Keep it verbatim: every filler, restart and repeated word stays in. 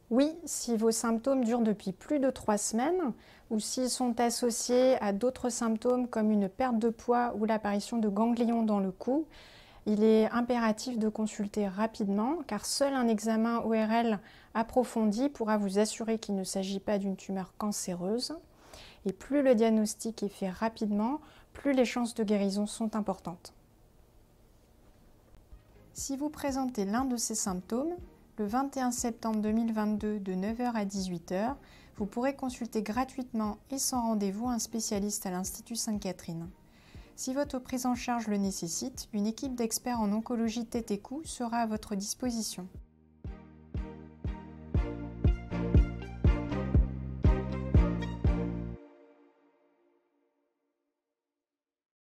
Oui, si vos symptômes durent depuis plus de trois semaines ou s'ils sont associés à d'autres symptômes comme une perte de poids ou l'apparition de ganglions dans le cou, il est impératif de consulter rapidement car seul un examen O R L approfondi pourra vous assurer qu'il ne s'agit pas d'une tumeur cancéreuse. Et plus le diagnostic est fait rapidement, plus les chances de guérison sont importantes. Si vous présentez l'un de ces symptômes, le vingt et un septembre deux mille vingt-deux de neuf heures à dix-huit heures, vous pourrez consulter gratuitement et sans rendez-vous un spécialiste à l'Institut Sainte-Catherine. Si votre prise en charge le nécessite, une équipe d'experts en oncologie tête et cou sera à votre disposition.